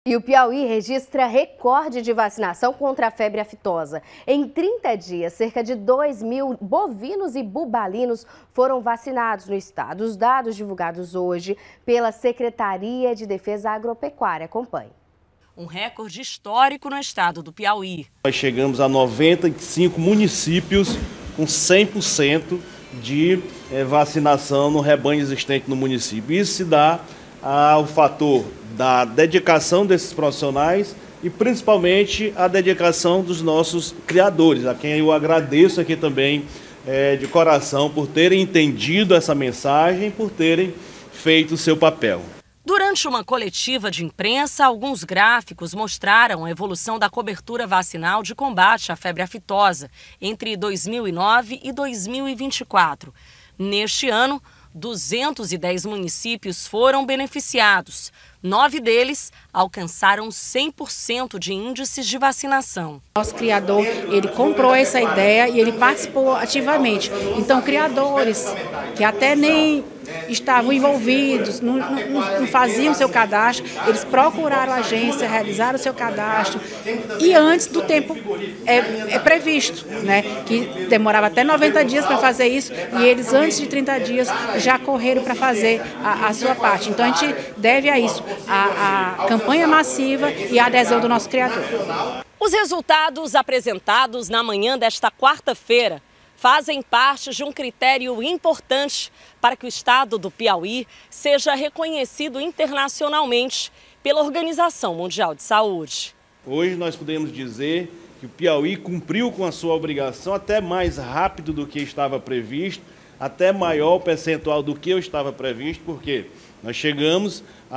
E o Piauí registra recorde de vacinação contra a febre aftosa. Em 30 dias, cerca de 2.000 bovinos e bubalinos foram vacinados no estado. Os dados divulgados hoje pela Secretaria de Defesa Agropecuária. Acompanhe. Um recorde histórico no estado do Piauí. Nós chegamos a 95 municípios com 100% de vacinação no rebanho existente no município. Isso se dá ao fator da dedicação desses profissionais e principalmente a dedicação dos nossos criadores, a quem eu agradeço aqui também de coração por terem entendido essa mensagem, por terem feito o seu papel. Durante uma coletiva de imprensa, alguns gráficos mostraram a evolução da cobertura vacinal de combate à febre aftosa entre 2009 e 2024. Neste ano, 210 municípios foram beneficiados. 9 deles alcançaram 100% de índices de vacinação. Nosso criador, ele comprou essa ideia e ele participou ativamente. Então, criadores que até nem estavam envolvidos, não faziam seu cadastro, eles procuraram a agência, realizaram o seu cadastro e antes do tempo previsto, né, que demorava até 90 dias para fazer isso e eles antes de 30 dias já correram para fazer a sua parte. Então a gente deve a isso, a campanha massiva e a adesão do nosso criador. Os resultados apresentados na manhã desta quarta-feira fazem parte de um critério importante para que o estado do Piauí seja reconhecido internacionalmente pela Organização Mundial de Saúde. Hoje nós podemos dizer que o Piauí cumpriu com a sua obrigação até mais rápido do que estava previsto, até maior percentual do que estava previsto, porque nós chegamos a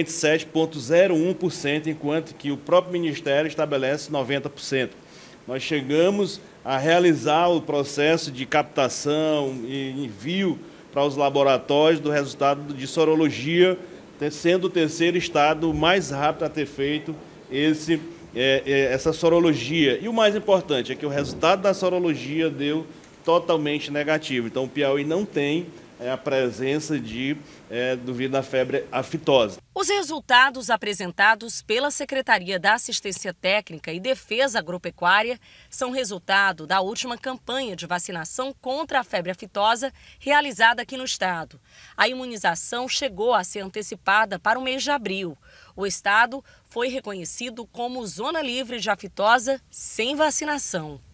97,01%, enquanto que o próprio Ministério estabelece 90%. Nós chegamos a realizar o processo de captação e envio para os laboratórios do resultado de sorologia, sendo o terceiro estado mais rápido a ter feito essa sorologia. E o mais importante é que o resultado da sorologia deu totalmente negativo. Então o Piauí não tem a presença do vírus da febre aftosa. Os resultados apresentados pela Secretaria da Assistência Técnica e Defesa Agropecuária são resultado da última campanha de vacinação contra a febre aftosa realizada aqui no estado. A imunização chegou a ser antecipada para o mês de abril. O estado foi reconhecido como zona livre de aftosa sem vacinação.